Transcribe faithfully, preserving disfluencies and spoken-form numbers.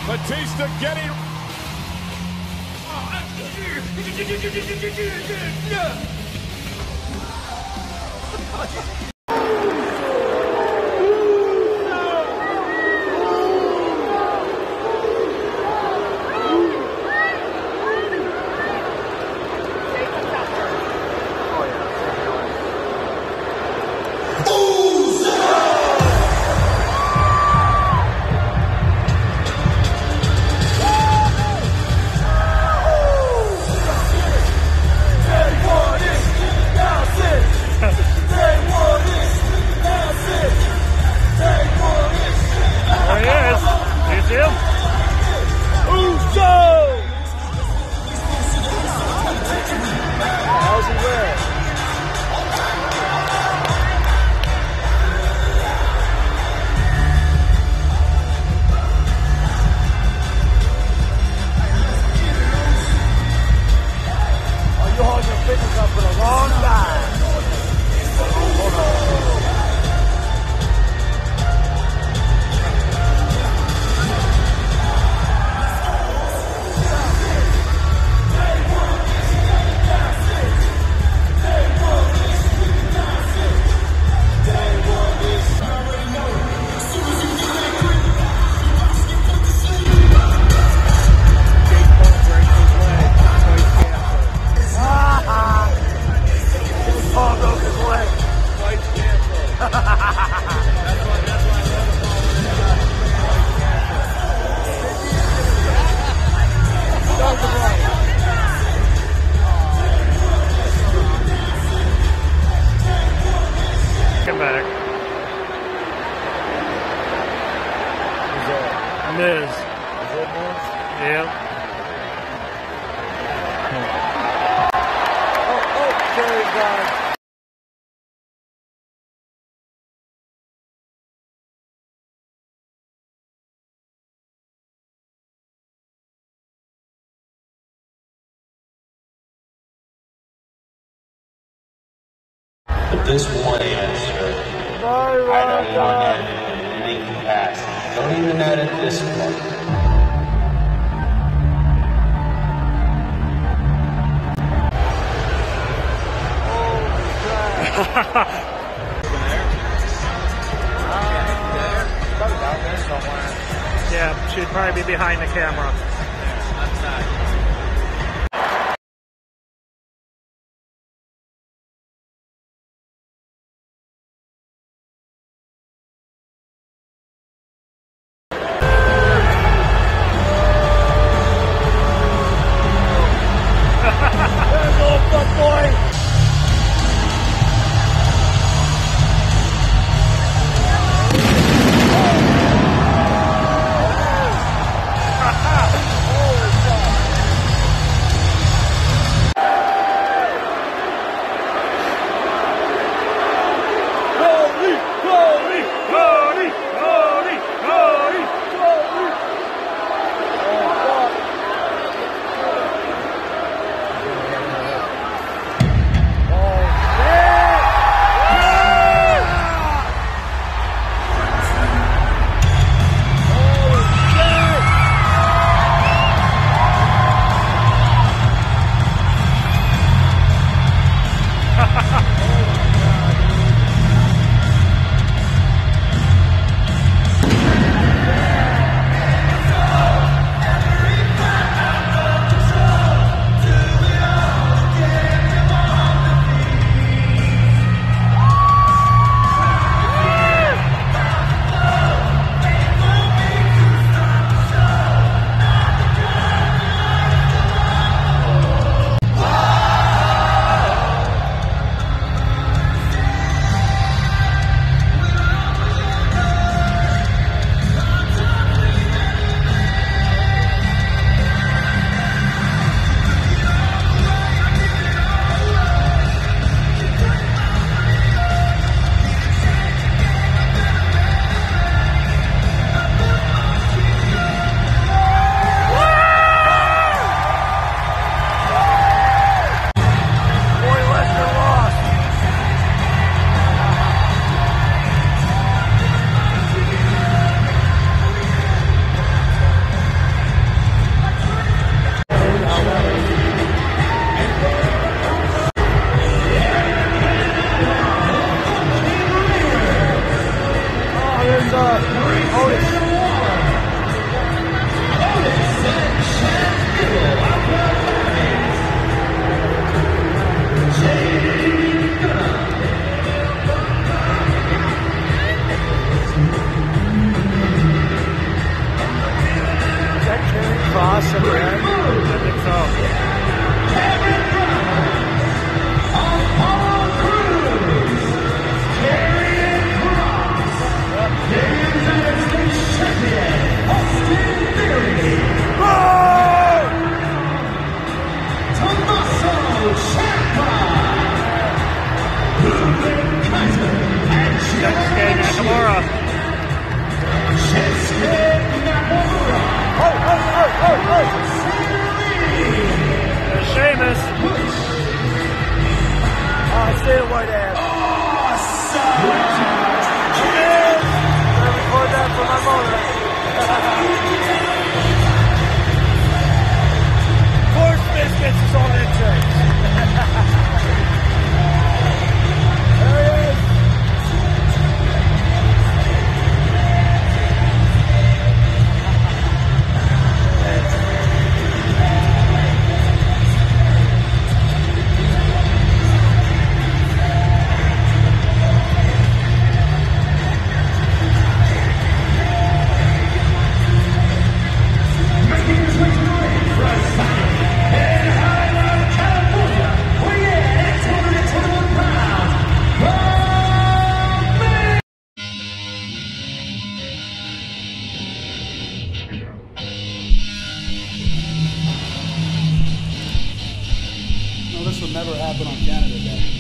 Batista getting. Come back. Miz. Is that Miz? Yeah. Oh, oh, Jerry God. But this one answer, I don't want to make you pass. Don't even edit this one. Yeah, she'd probably be behind the camera. Cross of red. I think so. Shinsuke Nakamura. Oh, oh, oh, oh, oh. There's Sheamus. Oh, stay the white ass. Yes. Let me record that for my mother. Horse biscuits is all it takes. There he is. No, this would never happen on Canada Day.